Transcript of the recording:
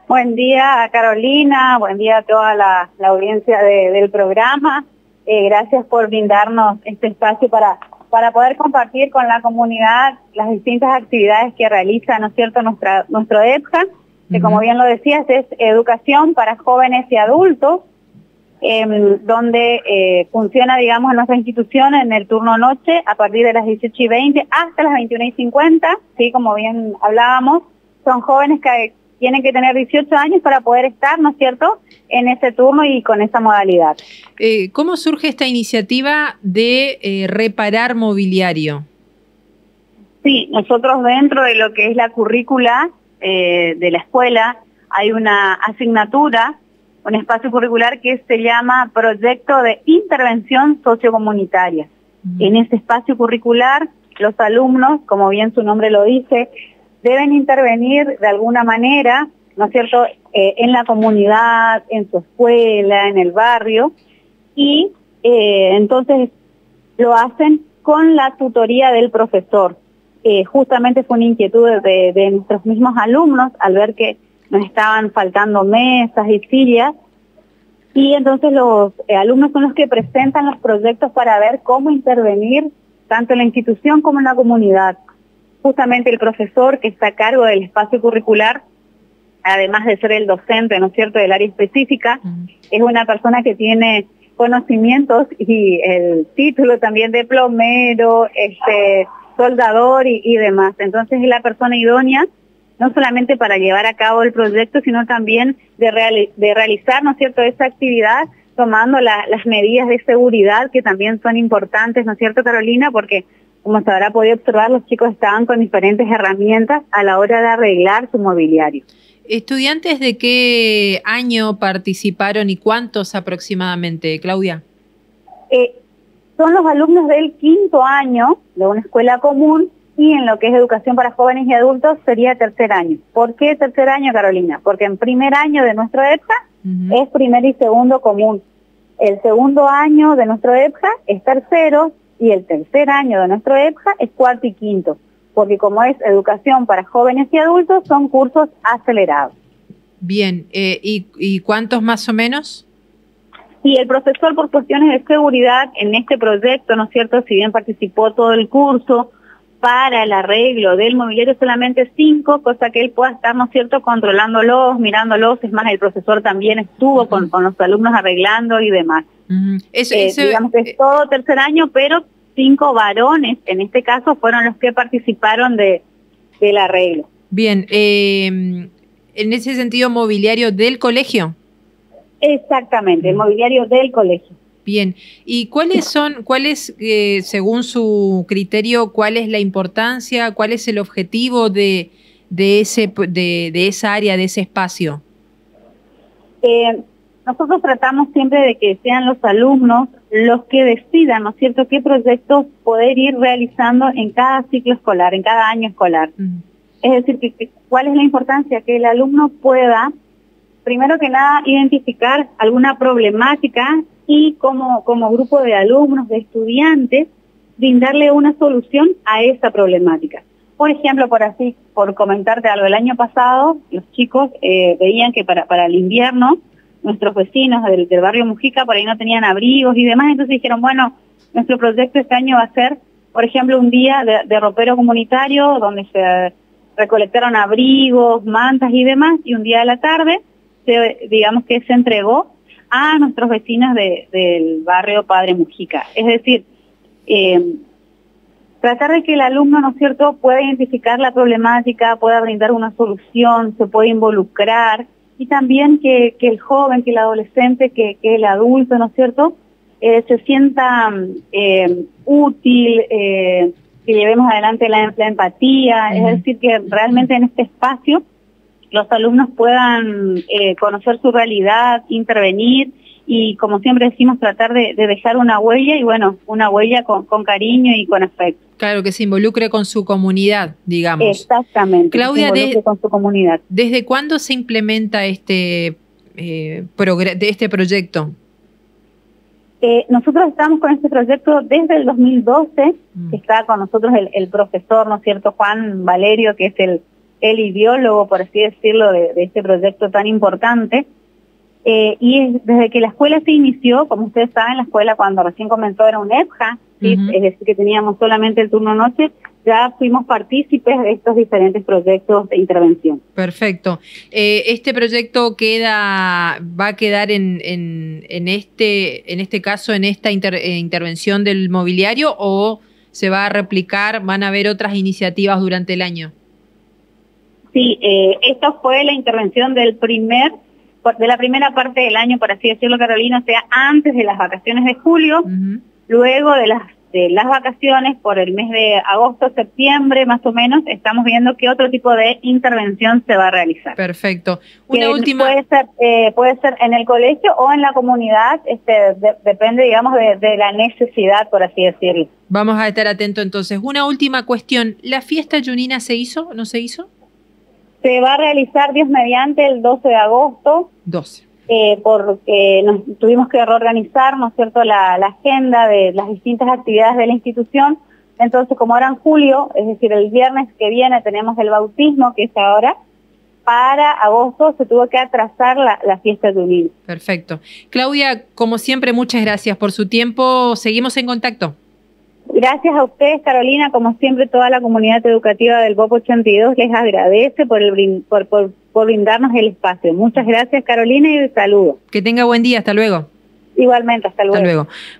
Buen día, Carolina, buen día a toda la audiencia del programa. Gracias por brindarnos este espacio para poder compartir con la comunidad las distintas actividades que realiza, ¿no es cierto?, nuestro EPJA, que como bien lo decías, es educación para jóvenes y adultos, donde funciona, digamos, nuestra institución en el turno noche a partir de las 18:20 hasta las 21:50, ¿sí? Como bien hablábamos, son jóvenes que tienen que tener 18 años para poder estar, ¿no es cierto?, en ese turno y con esa modalidad. ¿Cómo surge esta iniciativa de reparar mobiliario? Sí, nosotros dentro de lo que es la currícula de la escuela hay una asignatura, un espacio curricular que se llama Proyecto de Intervención Sociocomunitaria. En ese espacio curricular, los alumnos, como bien su nombre lo dice, deben intervenir de alguna manera, ¿no es cierto?, en la comunidad, en su escuela, en el barrio, y entonces lo hacen con la tutoría del profesor. Justamente fue una inquietud de nuestros mismos alumnos al ver que nos estaban faltando mesas y sillas, y entonces los alumnos son los que presentan los proyectos para ver cómo intervenir tanto en la institución como en la comunidad. Justamente el profesor que está a cargo del espacio curricular, además de ser el docente, ¿no es cierto?, del área específica, es una persona que tiene conocimientos y el título también de plomero, soldador y demás. Entonces es la persona idónea, no solamente para llevar a cabo el proyecto, sino también de realizar, ¿no es cierto?, esa actividad tomando las medidas de seguridad que también son importantes, ¿no es cierto, Carolina?, porque como se habrá podido observar, los chicos estaban con diferentes herramientas a la hora de arreglar su mobiliario. ¿Estudiantes de qué año participaron y cuántos aproximadamente, Claudia? Son los alumnos del 5º año de una escuela común, y en lo que es educación para jóvenes y adultos sería 3er año. ¿Por qué 3er año, Carolina? Porque en primer año de nuestro EPJA es primer y segundo común. El segundo año de nuestro EPJA es tercero, y el 3er año de nuestro EPJA es 4º y 5º, porque como es educación para jóvenes y adultos, son cursos acelerados. Bien, ¿y cuántos más o menos? Y el profesor, por cuestiones de seguridad en este proyecto, ¿no es cierto?, si bien participó todo el curso, para el arreglo del mobiliario solamente 5, cosa que él pueda estar, ¿no es cierto?, controlándolos, mirándolos. Es más, el profesor también estuvo con los alumnos arreglando y demás. Digamos que es todo 3er año, pero 5 varones, en este caso, fueron los que participaron del arreglo. Bien, en ese sentido, ¿mobiliario del colegio? Exactamente, el mobiliario del colegio. Bien, ¿y según su criterio, cuál es la importancia, cuál es el objetivo de esa área, de ese espacio? Nosotros tratamos siempre de que sean los alumnos los que decidan, ¿no es cierto?, qué proyectos poder ir realizando en cada ciclo escolar, en cada año escolar. Es decir, ¿cuál es la importancia? Que el alumno pueda, primero que nada, identificar alguna problemática y como grupo de alumnos, de estudiantes, brindarle una solución a esa problemática. Por ejemplo, por comentarte algo, el año pasado los chicos veían que para el invierno nuestros vecinos del barrio Mujica por ahí no tenían abrigos y demás, entonces dijeron, bueno, nuestro proyecto este año va a ser, por ejemplo, un día de ropero comunitario donde se recolectaron abrigos, mantas y demás, y un día de la tarde, digamos que se entregó a nuestros vecinos del barrio Padre Mujica. Es decir, tratar de que el alumno, ¿no es cierto?, pueda identificar la problemática, pueda brindar una solución, se pueda involucrar, y también que el joven, que el adolescente, que el adulto, ¿no es cierto?, se sienta útil, que llevemos adelante la empatía, es decir, que realmente en este espacio los alumnos puedan conocer su realidad, intervenir y, como siempre decimos, tratar de dejar una huella, y bueno, una huella con cariño y con afecto. Claro, que se involucre con su comunidad, digamos. Exactamente, Claudia, que se involucre con su comunidad. ¿Desde cuándo se implementa este proyecto? Nosotros estamos con este proyecto desde el 2012, que está con nosotros el profesor, ¿no es cierto?, Juan Valerio, que es el ideólogo, por así decirlo, de este proyecto tan importante. Desde que la escuela se inició, como ustedes saben, la escuela cuando recién comenzó era un EPJA, ¿sí? Es decir, que teníamos solamente el turno noche, ya fuimos partícipes de estos diferentes proyectos de intervención. Perfecto. ¿Este proyecto va a quedar en este caso, en esta intervención del mobiliario, o se va a replicar, van a haber otras iniciativas durante el año? Sí, esto fue la intervención de la primera parte del año, por así decirlo, Carolina, o sea, antes de las vacaciones de julio, luego de las vacaciones, por el mes de agosto, septiembre, más o menos, estamos viendo qué otro tipo de intervención se va a realizar. Perfecto. Una última. Puede ser en el colegio o en la comunidad, depende, digamos, de la necesidad, por así decirlo. Vamos a estar atentos entonces. Una última cuestión. ¿La fiesta junina se hizo o no se hizo? Se va a realizar, Dios mediante, el 12 de agosto. 12. Porque nos tuvimos que reorganizar, ¿no es cierto?, la agenda de las distintas actividades de la institución. Entonces, como ahora en julio, es decir, el viernes que viene tenemos el bautismo, que es ahora, para agosto se tuvo que atrasar la fiesta junina. Perfecto. Claudia, como siempre, muchas gracias por su tiempo. Seguimos en contacto. Gracias a ustedes, Carolina. Como siempre, toda la comunidad educativa del BOP 82 les agradece por brindarnos el espacio. Muchas gracias, Carolina, y saludos. Que tenga buen día. Hasta luego. Igualmente, hasta luego. Hasta luego.